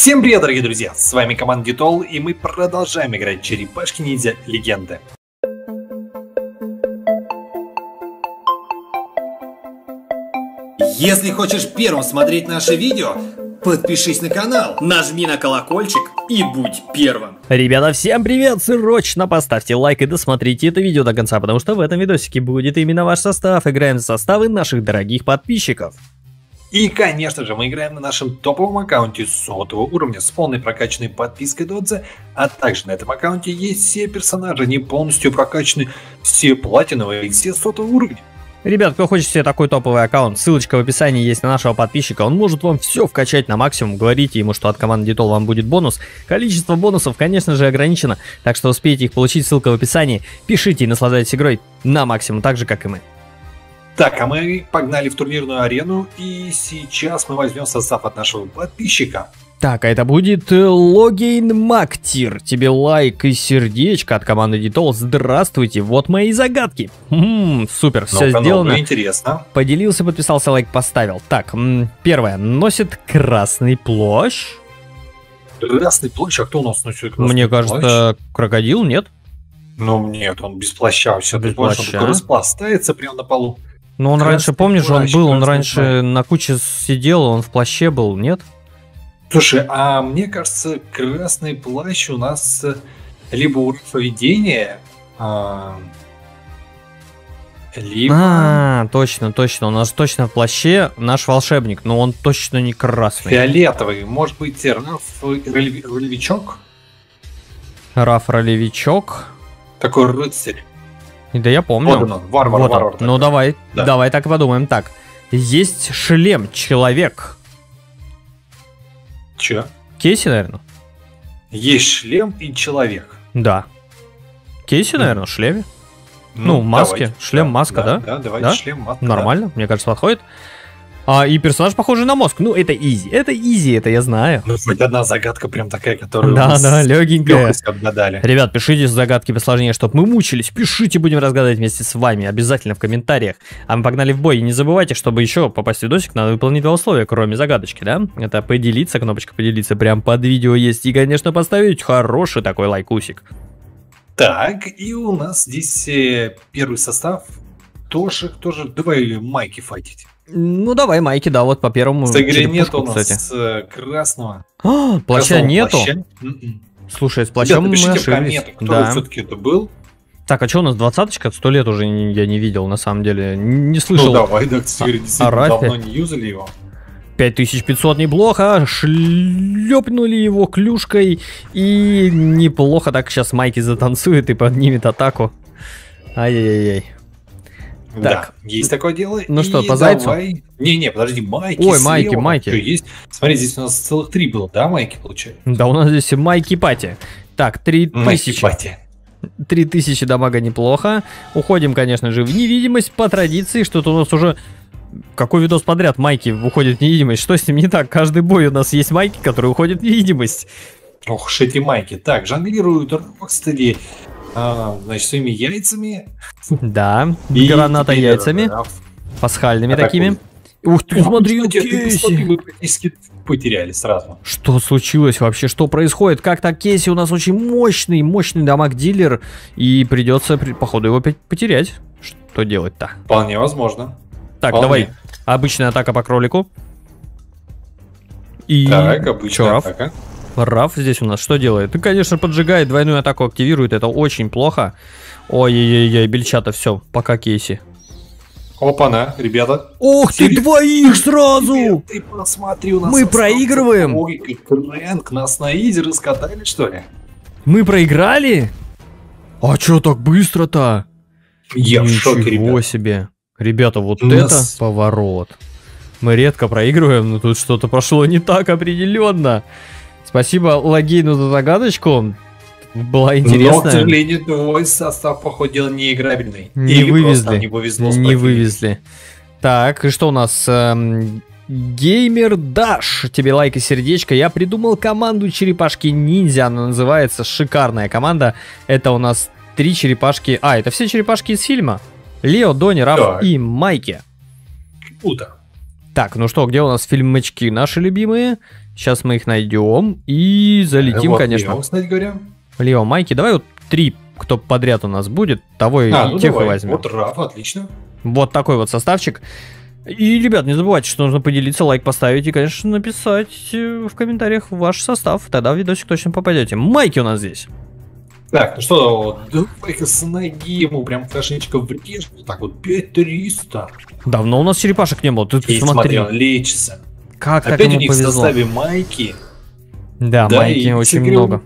Всем привет, дорогие друзья! С вами команда Ditol, и мы продолжаем играть Черепашки-ниндзя Легенды. Если хочешь первым смотреть наши видео, подпишись на канал, нажми на колокольчик и будь первым. Ребята, всем привет! Срочно поставьте лайк и досмотрите это видео до конца, потому что в этом видосике будет именно ваш состав. Играем в составы наших дорогих подписчиков. И, конечно же, мы играем на нашем топовом аккаунте 100 уровня с полной прокачанной подпиской Додзе, а также на этом аккаунте есть все персонажи, они полностью прокачаны, все платиновые и все 100 уровня. Ребят, кто хочет себе такой топовый аккаунт, ссылочка в описании есть на нашего подписчика, он может вам все вкачать на максимум, говорите ему, что от команды Ditol вам будет бонус. Количество бонусов, конечно же, ограничено, так что успеете их получить, ссылка в описании, пишите и наслаждайтесь игрой на максимум, так же, как и мы. Так, а мы погнали в турнирную арену, и сейчас мы возьмем состав от нашего подписчика. Так, а это будет Логейн Мактир. Тебе лайк и сердечко от команды Ditol. Здравствуйте, вот мои загадки. Супер, все сделано. Ну, интересно. Поделился, подписался, лайк поставил. Так, первое. Носит красный плащ. Красный плащ? А кто у нас носит красный Мне кажется, крокодил, нет? Ну, нет, он без плаща. Все, без плаща. Он такой распластается прямо на полу. Ну, он раньше, помнишь, он раньше на куче сидел, он в плаще был, нет? Слушай, а мне кажется, красный плащ у нас либо у поведения, либо... точно, у нас точно в плаще наш волшебник, но он точно не красный. Фиолетовый, может быть, Раф Ролевичок? Раф Ролевичок? Такой рыцарь. Да я помню. Вот он, варвар. Ну давай так и подумаем. Так, есть шлем, человек. Че? Кейси, наверное. Есть шлем и человек. Да. Кейси, наверное, в шлеме. Ну, маске. Давайте. Шлем, маска, да? Да, давайте шлем, маска. Нормально, мне кажется, подходит. И персонаж похожий на мозг. Ну, это изи, это я знаю. Ну, хоть одна загадка прям такая, которую да, легенькая. Отгадали. Ребят, пишите загадки посложнее, чтобы мы мучились. Пишите, будем разгадывать вместе с вами. Обязательно в комментариях. А мы погнали в бой. И не забывайте, чтобы еще попасть в видосик, надо выполнить два условия, кроме загадочки, да? Это поделиться, кнопочка поделиться прям под видео есть. И, конечно, поставить хороший такой лайкусик. Так, и у нас здесь первый состав. Тоже давай майки файтить. Ну, давай майки, да, вот по первому. В игре нет у нас красного. Плаща нету? Слушай, с плащом мы ошиблись. Кто все-таки это был? Так, а что у нас 20-очка? 100 лет уже я не видел, на самом деле. Не слышал. Ну давай, да, действительно, давно не юзали его. 5500 неплохо, шлепнули его клюшкой, и неплохо так сейчас майки затанцует и поднимет атаку. Ай-яй-яй. Так, да, есть такое дело. Ну что, по зайцу? Не, подожди, майки. Ой, майки. Что есть? Смотри, здесь у нас целых 3 было, да, майки получается? Да, у нас здесь майки-пати. Так, 3000. 3000 дамага неплохо. Уходим, конечно же, в невидимость по традиции. Что-то у нас уже... Какой видос подряд майки уходят в невидимость? Что с ним не так? Каждый бой у нас есть майки, которые уходят в невидимость. Ох, эти майки. Так, жонглируют Рокстеди, значит, своими яйцами. Да, граната яйцами. Пасхальными такими. Ух ты, смотри, Кейси. Мы практически потеряли сразу. Что случилось вообще? Что происходит? Как так Кейси у нас очень мощный дамаг-дилер. И придется, походу, его опять потерять. Что делать-то? Вполне возможно. Так, давай. Обычная атака по кролику. И... Так, обычная атака. Раф здесь у нас что делает? Ты, конечно, поджигает, двойную атаку активирует. Это очень плохо. Ой-ой-ой, бельчата, все, пока Кейси. Опа-на, ребята. Ох ты, двоих сразу! Ребят, ты посмотри, у нас мы проигрываем. Крэнк, нас на изи раскатали, что ли? Мы проиграли? А чё так быстро-то? Я в шоке, ребят. Ничего себе. Ребята, вот это поворот. Мы редко проигрываем, но тут что-то пошло не так определенно. Спасибо Логейну за загадочку. Была интересная. Но, к сожалению, твой состав, походу, дела неиграбельный. Не вывезли. Не повезло. Не вывезли. Так, и что у нас? Геймер Даш. Тебе лайк и сердечко. Я придумал команду Черепашки-ниндзя. Она называется. Шикарная команда. Это у нас 3 черепашки. Это все черепашки из фильма. Лео, Дони, Раф и Майки. Круто. Так, ну что, где у нас фильмочки наши любимые? Сейчас мы их найдем и залетим, Вот конечно. Лео, кстати говоря. Лео, Майки, давай вот 3, кто подряд у нас будет, того и Ну тех и давай. возьмем. Вот Раф, отлично. Вот такой вот составчик. И, ребят, не забывайте, что нужно поделиться, лайк поставить и, конечно, написать в комментариях ваш состав. Тогда в видосик точно попадете. Майки у нас здесь. Так, ну что, давай-ка с ноги ему прям хорошенечко врежь. Так вот, 5300. Давно у нас черепашек не было, ты И смотри. смотри, он лечится. Как так Опять у ему них в повезло. составе Майки. Да, Майки очень много.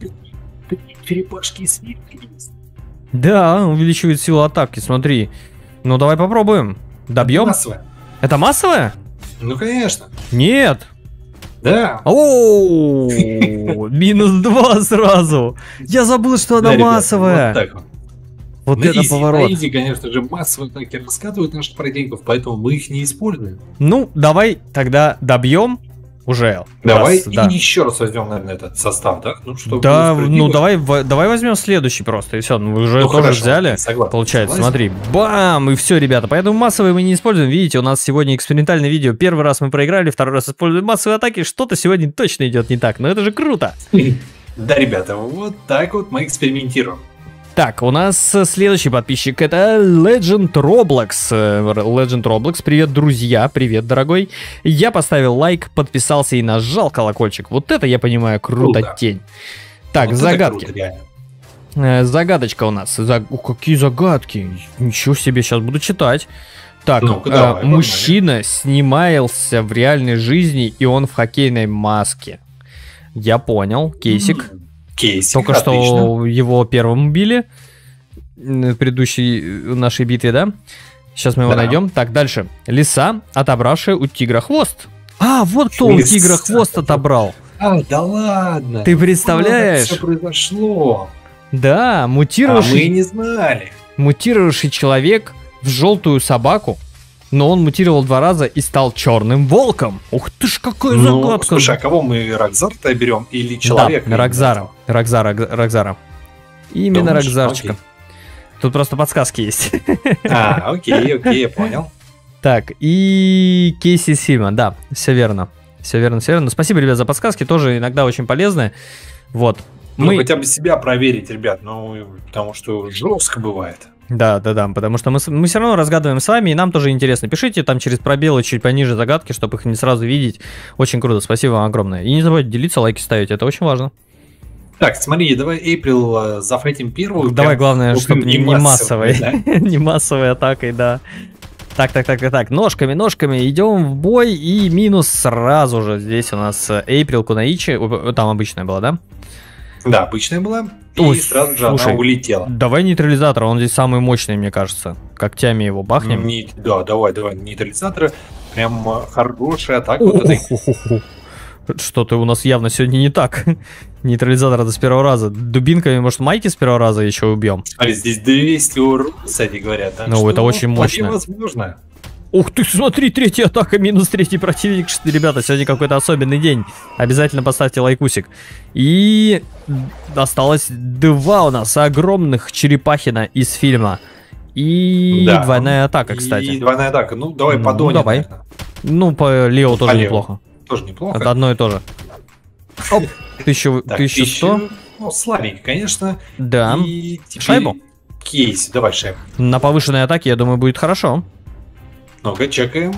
Черепашки и свинки есть. Да, увеличивает силу атаки, смотри. Ну, давай попробуем. Добьем? Массовая. Это массовая? Ну, конечно. Нет. Да. О, минус 2 сразу. Я забыл, что она Да, ребят, массовая. Вот так вот. Вот На это изи, поворот. на изи, конечно же, массовые атаки раскатывают наших противников, поэтому мы их не используем. Ну, давай тогда добьем уже. Давай Раз, да. и еще раз возьмем, наверное, этот состав, да? Ну, чтобы Да, было ну справедливо. давай возьмем следующий просто, и все. Ну, вы уже Ну, тоже хорошо, взяли. согласен, Получается, согласен. смотри, бам, и все, ребята. Поэтому массовые мы не используем. Видите, у нас сегодня экспериментальное видео. Первый раз мы проиграли, второй раз используем массовые атаки. Что-то сегодня точно идет не так. Но это же круто. Да, ребята, вот так вот мы экспериментируем. Так, у нас следующий подписчик, это Legend Roblox. Legend Roblox, привет, друзья, привет, дорогой. Я поставил лайк, подписался и нажал колокольчик. Вот это, я понимаю, круто, тень. Так, Вот это загадки. круто, реально. Загадочка у нас. Какие загадки? Ничего себе, сейчас буду читать. Так, Ну-ка, давай, мужчина снимался в реальной жизни, и он в хоккейной маске. Я понял, кейсик. Кейсик, Только отлично. что его первым убили в предыдущей нашей битве, да? Сейчас мы его Да. найдем. Так, дальше. Лиса, отобравшая у тигра хвост. А, вот кто у Лиса. тигра хвост отобрал. А, да ладно. Ты представляешь? Все произошло. Да, А мы мутировавший не знали. человек в желтую собаку, но он мутировал 2 раза и стал черным волком. Ух ты ж, какая Ну, загадка. слушай, а кого мы, Рокзар-то берем или человека? Да, Рокзара. Именно Думаешь? Рокзарчика. Окей. Тут просто подсказки есть. А, окей, я понял. Так, и Кейси Сильма, да, все верно. Все верно. Спасибо, ребят, за подсказки, тоже иногда очень полезные. Вот. Ну, хотя бы себя проверить, ребят, ну, потому что жестко бывает. Да, потому что мы все равно разгадываем с вами, и нам тоже интересно. Пишите там через пробелы чуть пониже загадки, чтобы их не сразу видеть. Очень круто, спасибо вам огромное. И не забывайте делиться, лайки ставить, это очень важно. Так, смотри, давай Эйприл зафейтим первую. Давай, прям, главное, вот чтобы не массовой. да? Не массовой атакой, да. Так, ножками идем в бой, и минус сразу же. Здесь у нас Эйприл Кунаичи, там обычная была, да? Да, обычная была, Ой, и сразу же слушай, она улетела. Давай нейтрализатор, он здесь самый мощный, мне кажется. Когтями его бахнем. Да, давай, нейтрализаторы. Прям хорошая атака. Вот этой. Что-то у нас явно сегодня не так. Нейтрализатор это с первого раза. Дубинками, может, Майки с первого раза еще убьем? Смотри, здесь 200 урона, кстати говоря. Так Ну, что это очень мощно. Возможно. Ух ты, смотри, 3-я атака, минус 3-й противник. Ребята, сегодня какой-то особенный день. Обязательно поставьте лайкусик. И осталось 2 у нас огромных черепахина из фильма. И Да. двойная атака, кстати. И двойная атака. Ну, давай по Ну, Доне, давай. наверное. Ну, по Лео тоже По Лео. неплохо. Тоже неплохо. Это одно и то же. Оп, 1100. Ну, слабенький, конечно. Да. И теперь Шайбу? Кейс. Давай шайбу. На повышенной атаке, я думаю, будет хорошо. Ну-ка, чекаем.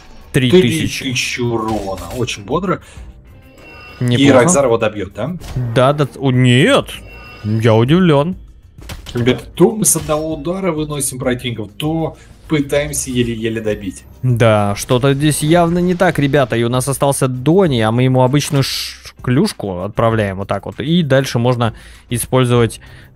3000. 3000 урона. Очень бодро. И Неплохо. Рокзар его добьет, да? Да. О, нет. Я удивлен. Ребята, то мы с одного удара выносим противников, то пытаемся еле-еле добить. Да, что-то здесь явно не так, ребята. И у нас остался Дони, а мы ему обычную клюшку отправляем вот так вот. И дальше можно использовать...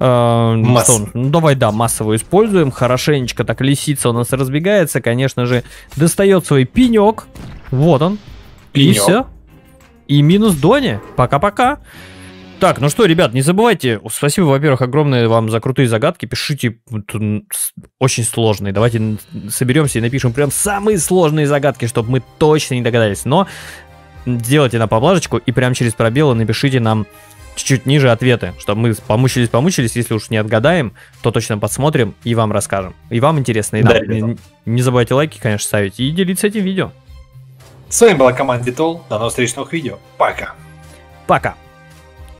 Массу. Ну, давай, да, массово используем. Хорошенечко так лисица у нас разбегается. Конечно же, достает свой пенек. Вот он. И Пенек. все. И минус Дони. Пока-пока. Так, ну что, ребят, не забывайте. Спасибо, во-первых, огромное вам за крутые загадки. Пишите очень сложные. Давайте соберемся и напишем прям самые сложные загадки, чтобы мы точно не догадались. Но сделайте на поблажечку и прям через пробелы напишите нам чуть-чуть ниже ответы, чтобы мы помучились. Если уж не отгадаем, то точно подсмотрим и вам расскажем. И вам интересно, и Да, нам. ребята. Не забывайте лайки, конечно, ставить и делиться этим видео. С вами была команда Vitol. До новых встреч в новых видео. Пока. Пока.